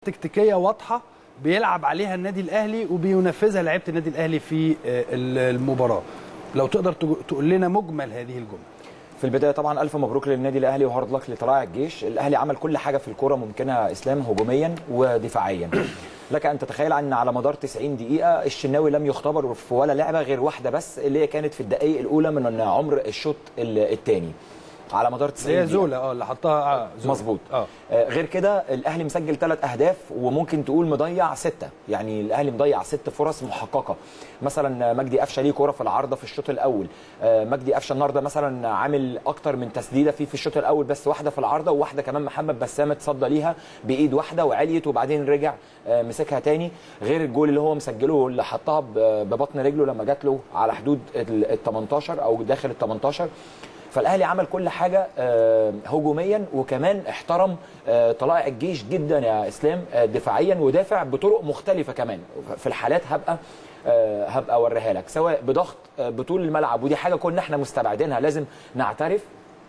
تكتيكيه واضحه بيلعب عليها النادي الاهلي وبينفذها لعيبه النادي الاهلي في المباراه. لو تقدر تقول لنا مجمل هذه الجمله. في البدايه طبعا الف مبروك للنادي الاهلي وهارد لك لطلائع الجيش. الاهلي عمل كل حاجه في الكوره ممكنه اسلام، هجوميا ودفاعيا. لك ان تتخيل ان على مدار 90 دقيقه الشناوي لم يختبر في ولا لعبه غير واحده بس، اللي هي كانت في الدقائق الاولى من عمر الشوط الثاني على مدار 90 دقيقه. هي زولا اللي حطها زولا. مظبوط. غير كده الاهلي مسجل 3 اهداف وممكن تقول مضيع 6، يعني الاهلي مضيع 6 فرص محققه. مثلا مجدي قفشه ليه كوره في العارضه في الشوط الاول. مجدي قفشه النهارده مثلا عامل اكتر من تسديده في الشوط الاول، بس واحده في العارضه وواحده كمان محمد بسام اتصدى ليها بايد واحده وعليت وبعدين رجع مسكها تاني، غير الجول اللي هو مسجله اللي حطها ببطن رجله لما جات له على حدود ال 18 او داخل ال 18. فالاهلي عمل كل حاجه هجوميا، وكمان احترم طلائع الجيش جدا يا اسلام دفاعيا، ودافع بطرق مختلفه كمان. في الحالات هبقى اوريها لك، سواء بضغط بطول الملعب، ودي حاجه كنا احنا مستبعدينها لازم نعترف،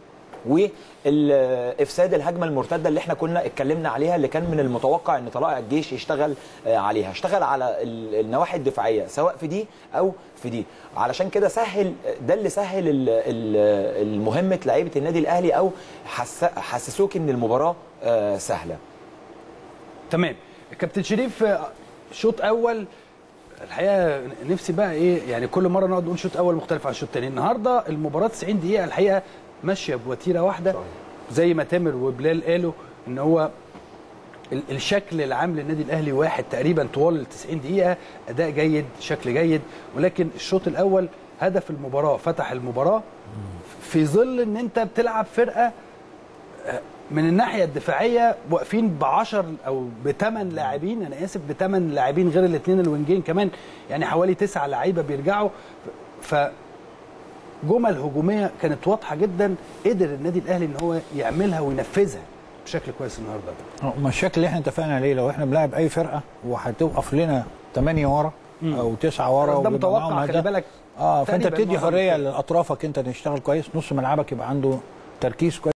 وافساد الهجمه المرتده اللي احنا كنا اتكلمنا عليها، اللي كان من المتوقع ان طلائع الجيش يشتغل عليها. اشتغل على النواحي الدفاعيه سواء في دي او في دي، علشان كده ده اللي سهل المهمه لعيبه النادي الاهلي، او حسسوك ان المباراه سهله. تمام. كابتن شريف، شوط اول الحقيقه نفسي بقى ايه، يعني كل مره نقعد نقول شوط اول مختلف عن الشوط الثاني. النهارده المباراه 90 دقيقه الحقيقه ماشيه بوتيره واحده، زي ما تامر وبلال قالوا ان هو الشكل العام للنادي الاهلي واحد تقريبا طوال ال 90 دقيقه، اداء جيد، شكل جيد. ولكن الشوط الاول هدف المباراه فتح المباراه في ظل ان انت بتلعب فرقه من الناحيه الدفاعيه واقفين ب10 او ب8 لاعبين، انا اسف ب8 لاعبين غير الاثنين الوينجين كمان، يعني حوالي 9 لعيبه بيرجعوا. جمل هجوميه كانت واضحه جدا، قدر النادي الاهلي ان هو يعملها وينفذها بشكل كويس النهارده. ما الشكل اللي احنا اتفقنا عليه، لو احنا بنلعب اي فرقه وهتوقف لنا 8 ورا او 9 ورا، ده متوقع، خلي بالك. فانت بتدي حريه لاطرافك انت تشتغل كويس، نص ملعبك يبقى عنده تركيز كويس.